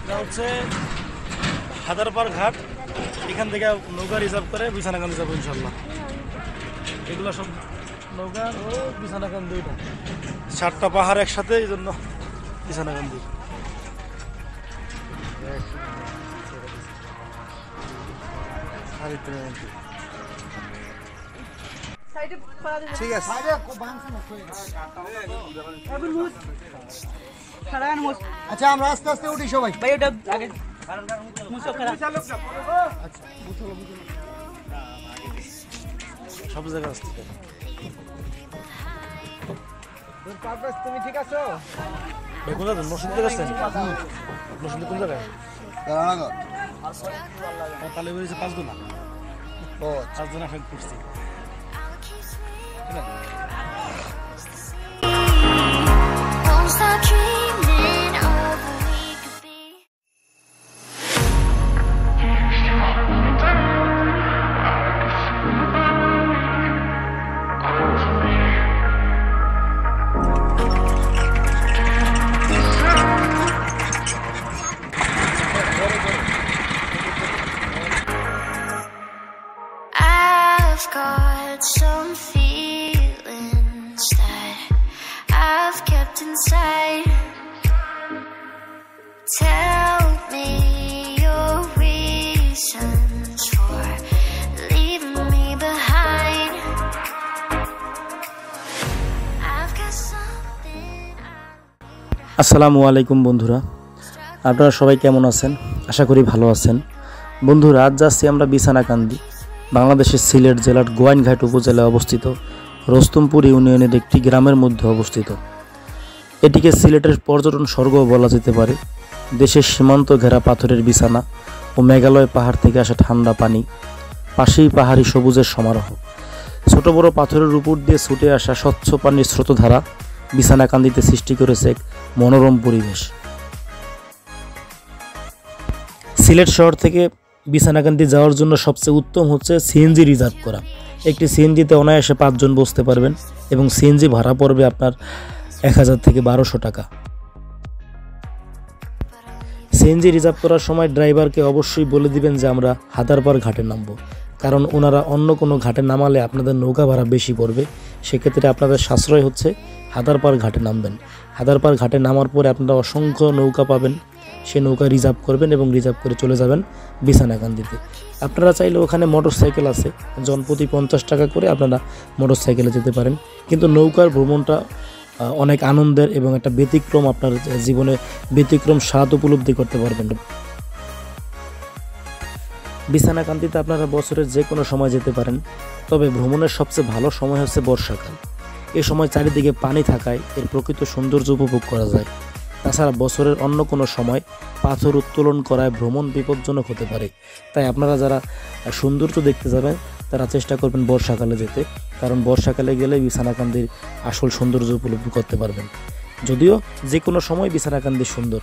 হচ্ছে হাদারপাড় ঘাট, এখান থেকে নৌকা রিজার্ভ করে বিছানাকান্দি যাবো ইনশাল্লাহ। এগুলো সব নৌকা ও বিছানাকান্দি, ওইটা 7টা পাহাড় একসাথে, এই জন্য বিছানাকান্দি। ঠিক আছে, আচ্ছা আমরা আস্তে আস্তে উঠি সবাই। ভাই ওটা আগে সব জায়গায় আসতে তুমি ঠিক আছো? ভাই কোন জায়গায়? নরসিংদী আসছেন? নরসিংদী কোন জায়গায়? তাহলে বেরিয়েছে 5 জন। ও 5 জন ফেক করছি। Got some feelings that I've kept inside. Tell me your reasons for leaving me behind. I've got something আসসালামু আলাইকুম বন্ধুরা, আপনারা সবাই কেমন আছেন? আশা করি ভালো আছেন। বন্ধুরা, আজ যাচ্ছি আমরা বিছানাকান্দি, বাংলাদেশের সিলেট জেলার গোয়াইনঘাট উপজেলায় অবস্থিত রস্তমপুর ইউনিয়নের একটি গ্রামের মধ্যে অবস্থিত। এটিকে সিলেটের পর্যটন স্বর্গও বলা যেতে পারে। দেশের সীমান্ত ঘেরা পাথরের বিছানা ও মেঘালয় পাহাড় থেকে আসা ঠান্ডা পানি, পাশেই পাহাড়ি সবুজের সমারোহ, ছোট বড় পাথরের উপর দিয়ে ছুটে আসা স্বচ্ছ পানির স্রোতধারা বিছানাকান্দিতে সৃষ্টি করেছে এক মনোরম পরিবেশ। সিলেট শহর থেকে বিছানাকান্দি যাওয়ার জন্য সবচেয়ে উত্তম হচ্ছে সিএনজি রিজার্ভ করা। একটি সিএনজিতে অনায়াসে 5 জন বসতে পারবেন এবং সিএনজি ভাড়া পড়বে আপনার 1000 থেকে 1200 টাকা। সিএনজি রিজার্ভ করার সময় ড্রাইভারকে অবশ্যই বলে দিবেন যে আমরা হাদারপাড় ঘাটে নামবো, কারণ ওনারা অন্য কোনো ঘাটে নামালে আপনাদের নৌকা ভাড়া বেশি পড়বে। সেক্ষেত্রে আপনাদের সাশ্রয় হচ্ছে হাদারপাড় ঘাটে নামবেন। হাদারপাড় ঘাটে নামার পরে আপনারা অসংখ্য নৌকা পাবেন, সে নৌকা রিজার্ভ করবেন এবং রিজার্ভ করে চলে যাবেন বিছানাকান্দিতে। আপনারা চাইলে ওখানে মোটরসাইকেল আছে, জনপ্রতি 50 টাকা করে আপনারা মোটরসাইকেলে যেতে পারেন। কিন্তু নৌকার ভ্রমণটা অনেক আনন্দের এবং একটা ব্যতিক্রম, আপনার জীবনে ব্যতিক্রম স্বাদ উপলব্ধি করতে পারবেন। বিছানাকান্দিতে আপনারা বছরের যে কোনো সময় যেতে পারেন, তবে ভ্রমণের সবচেয়ে ভালো সময় হচ্ছে বর্ষাকাল। এ সময় চারিদিকে পানি থাকায় এর প্রকৃত সৌন্দর্য উপভোগ করা যায়। তাছাড়া বছরের অন্য কোনো সময় পাথর উত্তোলন করায় ভ্রমণ বিপজ্জনক হতে পারে। তাই আপনারা যারা সৌন্দর্য দেখতে যাবেন তারা চেষ্টা করবেন বর্ষাকালে যেতে, কারণ বর্ষাকালে গেলে বিছানাকান্দির আসল সৌন্দর্য উপলব্ধি করতে পারবেন। যদিও যে কোনো সময় বিছানাকান্দি সুন্দর।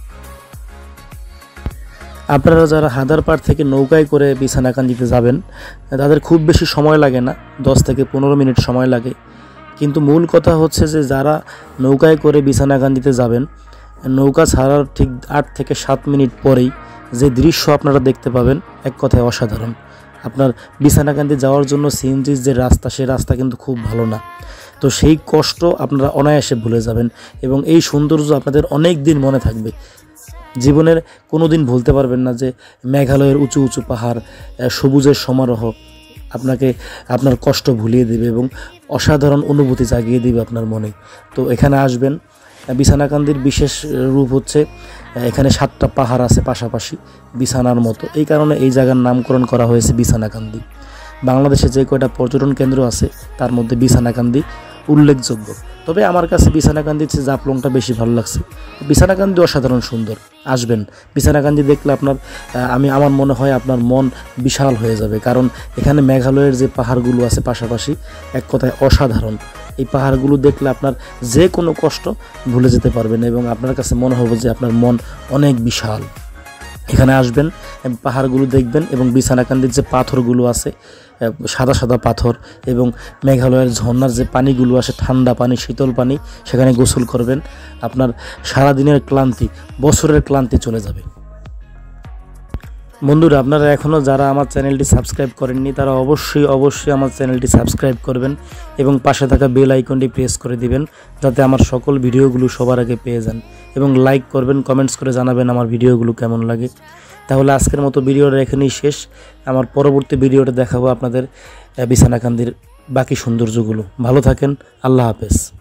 আপনারা যারা হাদারপাড় থেকে নৌকায় করে বিছানাকান্দিতে যাবেন তাদের খুব বেশি সময় লাগে না, 10 থেকে 15 মিনিট সময় লাগে। কিন্তু মূল কথা হচ্ছে যে যারা নৌকায় করে বিছানাকান্দিতে যাবেন, নৌকা ছাড়ার ঠিক 8 থেকে 7 মিনিট পরেই যে দৃশ্য আপনারা দেখতে পাবেন এক কথায় অসাধারণ। আপনার বিছানাকান্দি যাওয়ার জন্য সিএনজির যে রাস্তা, সেই রাস্তা কিন্তু খুব ভালো না। তো সেই কষ্ট আপনারা অনায়াসে ভুলে যাবেন এবং এই সৌন্দর্য আপনাদের অনেক দিন মনে থাকবে। জীবনের কোনো দিন ভুলতে পারবেন না যে মেঘালয়ের উঁচু উঁচু পাহাড়, সবুজের সমারোহ আপনাকে আপনার কষ্ট ভুলিয়ে দেবে এবং অসাধারণ অনুভূতি জাগিয়ে দেবে আপনার মনে। তো এখানে আসবেন। বিছানাকান্দির বিশেষ রূপ হচ্ছে এখানে 7টা পাহাড় আছে পাশাপাশি বিছানার মতো, এই কারণে এই জায়গার নামকরণ করা হয়েছে বিছানাকান্দি। বাংলাদেশে যে কয়টা পর্যটন কেন্দ্র আছে তার মধ্যে বিছানাকান্দি উল্লেখযোগ্য। তবে আমার কাছে বিছানাকান্দির চেয়ে জাফলংটা বেশি ভালো লাগছে। বিছানাকান্দি অসাধারণ সুন্দর, আসবেন। বিছানাকান্দি দেখলে আমার মনে হয় আপনার মন বিশাল হয়ে যাবে, কারণ এখানে মেঘালয়ের যে পাহাড়গুলো আছে পাশাপাশি এক কথায় অসাধারণ। এই পাহাড়গুলো দেখলে আপনার যে কোনো কষ্ট ভুলে যেতে পারবেন এবং আপনার কাছে মনে হবে যে আপনার মন অনেক বিশাল। এখানে আসবেন, পাহাড়গুলো দেখবেন এবং বিছানাকান্দির যে পাথরগুলো আছে সাদা সাদা পাথর এবং মেঘালয়ের ঝর্ণার যে পানিগুলো আসে ঠান্ডা পানি শীতল পানি, সেখানে গোসল করবেন। আপনার সারাদিনের ক্লান্তি, বছরের ক্লান্তি চলে যাবে। বন্ধুরা, আপনারা এখনও যারা আমার চ্যানেলটি সাবস্ক্রাইব করেননি তারা অবশ্যই আমার চ্যানেলটি সাবস্ক্রাইব করবেন এবং পাশে থাকা বেল আইকনটি প্রেস করে দিবেন, যাতে আমার সকল ভিডিওগুলো সবার আগে পেয়ে যান। এবং লাইক করবেন, কমেন্টস করে জানাবেন আমার ভিডিওগুলো কেমন লাগে। তাহলে আজকের মতো ভিডিওটা এখানেই শেষ। আমার পরবর্তী ভিডিওটা দেখাবো আপনাদের বিছানাকান্দির বাকি সৌন্দর্যগুলো। ভালো থাকেন, আল্লাহ হাফেজ।